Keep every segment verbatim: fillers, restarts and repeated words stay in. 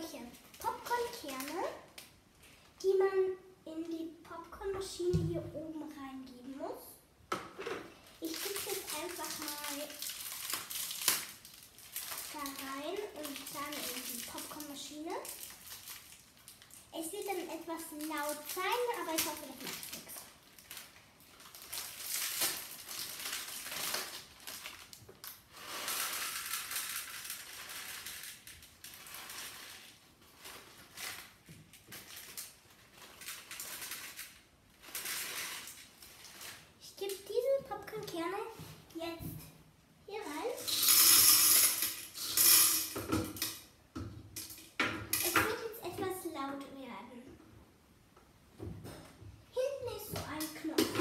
solche Popcornkerne, die man in die Popcornmaschine hier oben reingeben muss. Ich tue jetzt einfach mal da rein und dann in die Popcornmaschine. Es wird dann etwas laut sein, aber ich hoffe, das macht nichts. Ich gebe diese Popcornkerne jetzt hier rein. Es wird jetzt etwas laut werden. Hinten ist so ein Knopf.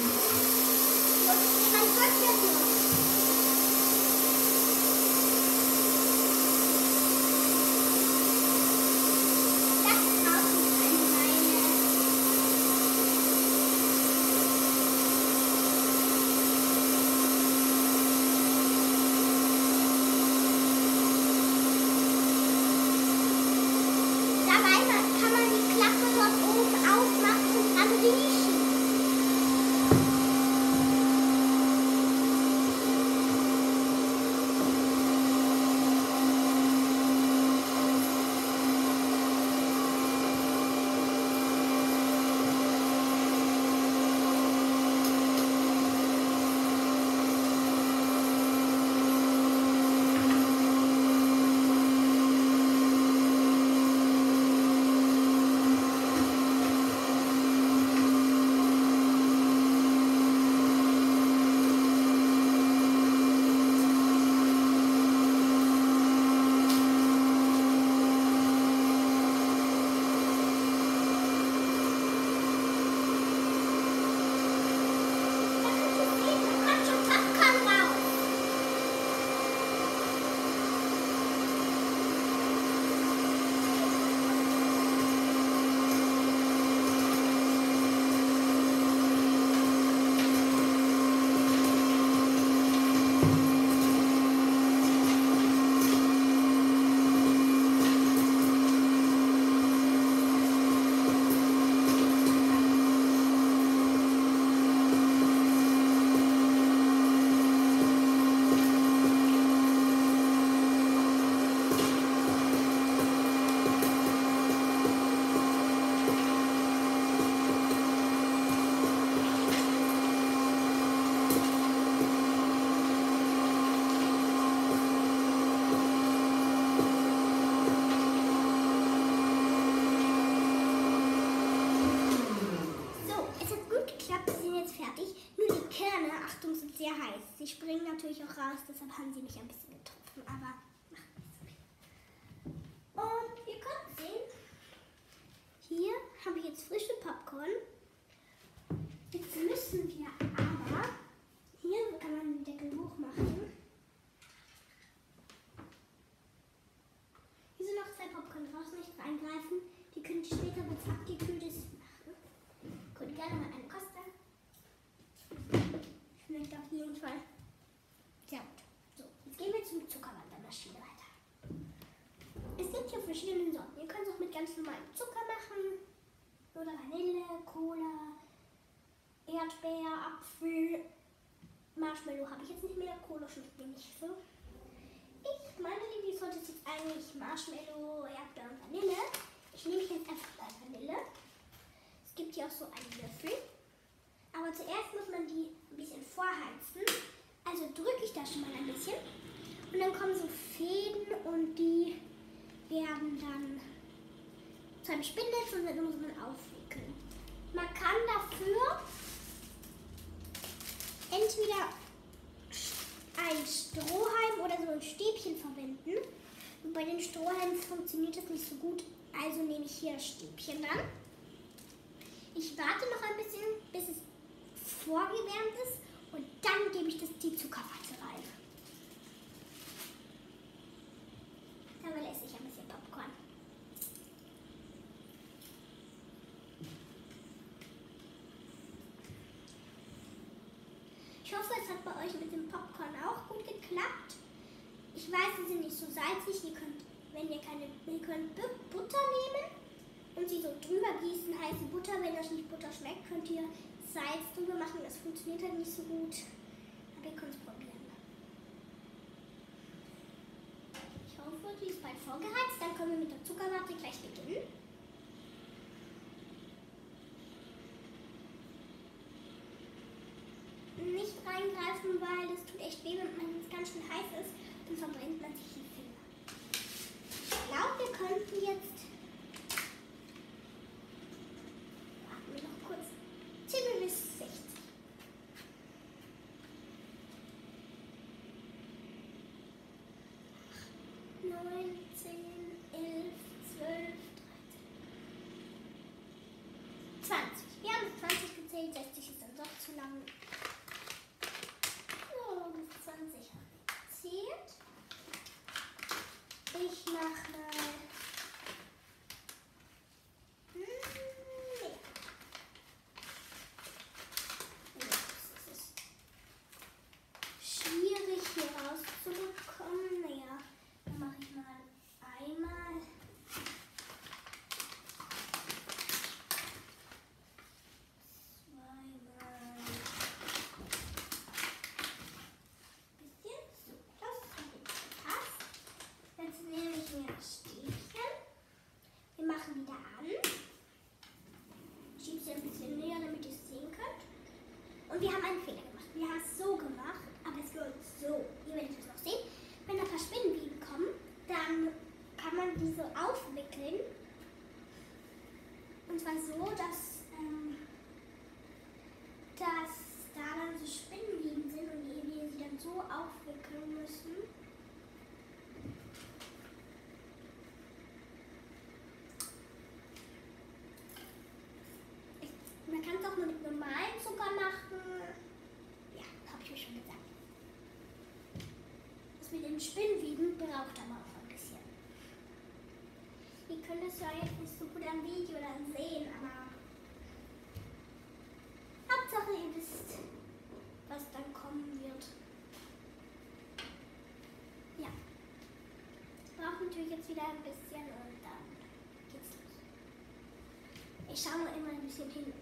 Und man hört das noch. Das ist auch eine Leine. Dabei kann man die Klappe dort oben aufmachen und dann riechen. Achtung, sind sehr heiß. Sie springen natürlich auch raus, deshalb haben sie mich ein bisschen getroffen, aber macht nicht so viel. Und ihr könnt sehen, hier habe ich jetzt frische Popcorn. Jetzt müssen wir aber, hier kann man den Deckel hoch machen. Hier sind noch zwei Popcorn draußen, nicht reingreifen. Die könnt ihr später, wenn es abgekühlt ist, machen. Könnt gerne mal eine kosten. Schmeckt auf jeden Fall sehr gut. So, jetzt gehen wir zum Zuckerwandermaschine weiter. Es gibt hier verschiedene Sorten. Ihr könnt es auch mit ganz normalem Zucker machen. Oder Vanille, Cola, Erdbeer, Apfel, Marshmallow habe ich jetzt nicht mehr. Cola schmeckt mir nicht so. Ich meine Lieblingssorte ist jetzt eigentlich Marshmallow, Erdbeer und Vanille. Ich nehme jetzt einfach mal Vanille. Es gibt hier auch so einen Löffel. Aber zuerst muss man die ein bisschen vorheizen. Also drücke ich das schon mal ein bisschen. Und dann kommen so Fäden und die werden dann zu einem Spinnnetz und dann muss man aufwickeln. Man kann dafür entweder ein Strohhalm oder so ein Stäbchen verwenden. Und bei den Strohhalmen funktioniert das nicht so gut, also nehme ich hier das Stäbchen dann. Ich warte noch ein bisschen, bis es vorgewärmt ist und dann gebe ich das die Zuckerwatte rein. Dabei esse ich ein bisschen Popcorn. Ich hoffe, es hat bei euch mit dem Popcorn auch gut geklappt. Ich weiß, sie sind nicht so salzig, ihr könnt wenn ihr keine, ihr könnt Butter nehmen und sie so drüber gießen, heiße Butter. Wenn euch nicht Butter schmeckt, könnt ihr Salz drüber machen. Das funktioniert halt nicht so gut, aber ihr könnt es probieren. Ich hoffe, die ist bald vorgeheizt. Dann können wir mit der Zuckerwatte gleich beginnen. Nicht reingreifen, weil das tut echt weh, wenn man ganz schön heiß ist. Dann verbrennt man sich die Finger. Ich glaube, wir könnten jetzt, warten wir noch kurz, zählen wir bis sechzig. neun, zehn, elf, zwölf, dreizehn, zwanzig. Wir haben bis zwanzig gezählt, sechzig ist dann doch zu lang. So, bis zwanzig habe ich gezählt. Ich mache mal hm, nee. Das ist schwierig hier rauszubekommen. Naja, dann mache ich mal einmal. Zweimal. Bisschen. So, das hat jetzt gepasst. Jetzt nehme ich mir das Stäbchen. Wir machen wieder an. Ich schiebe es ein bisschen näher, damit ihr es sehen könnt. Und wir haben einen Fehler gemacht. Wir haben es so gemacht, aber es läuft so. Ihr werdet es noch sehen. Wenn ein paar Spinnenweben kommen, dann kann man die so aufwickeln. Und zwar so, dass, ähm, dass da dann so Spinnenweben sind und wir sie dann so aufwickeln müssen. Man kann es auch nur mit normalem Zucker machen. Ja, habe ich euch schon gesagt. Das mit den Spinnweben braucht aber auch ein bisschen. Ihr könnt es ja jetzt nicht so gut am Video dann sehen, aber Hauptsache ihr wisst, was dann kommen wird. Ja. Braucht natürlich jetzt wieder ein bisschen und dann geht's los. Ich schaue nur immer ein bisschen hin.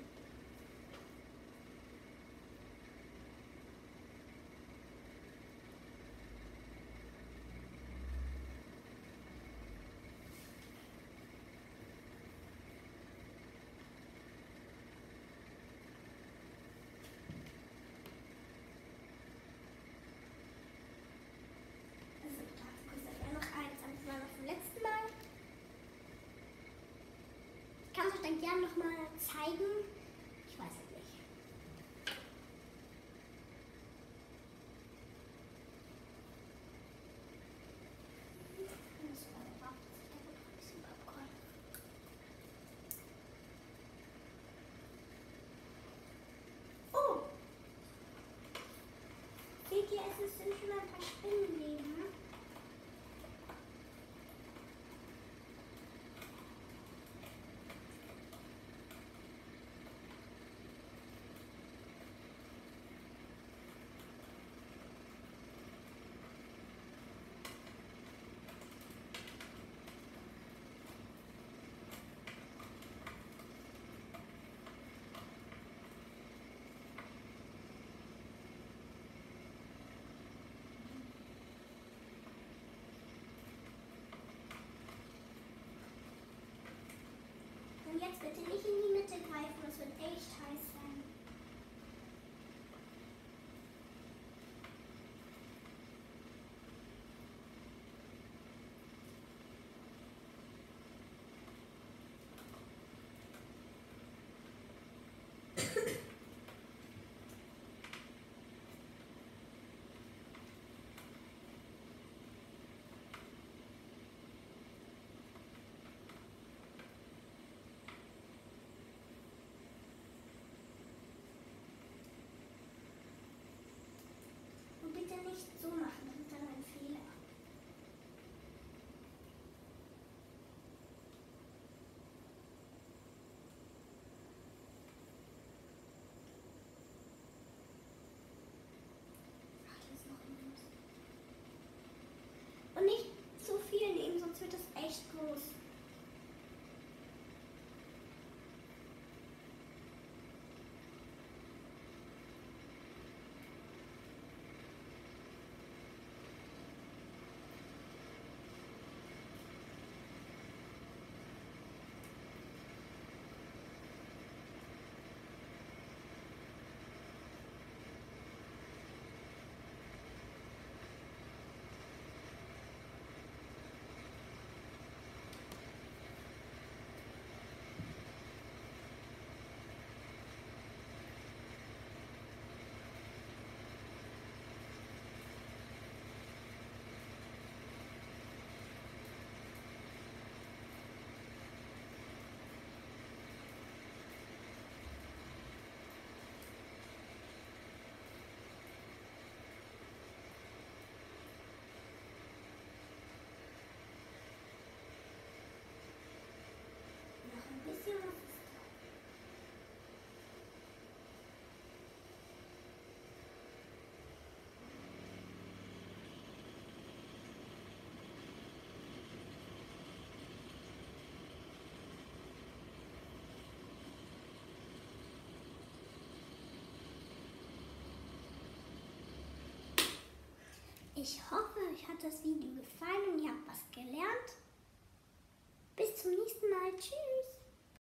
Ich kann es euch dann gerne nochmal zeigen. Ich weiß es nicht. Oh! Seht ihr, es sind schon ein paar Spinnenweben. Und jetzt bitte nicht in die Mitte greifen, das wird echt heiß sein. Bitte nicht so machen, das ist dann ein Fehler. Und nicht zu viel nehmen, sonst wird das echt groß. Noch ein bisschen was ist drauf. Ich hoffe, euch hat das Video gefallen und ihr habt was gelernt. Bis zum nächsten Mal. Tschüss.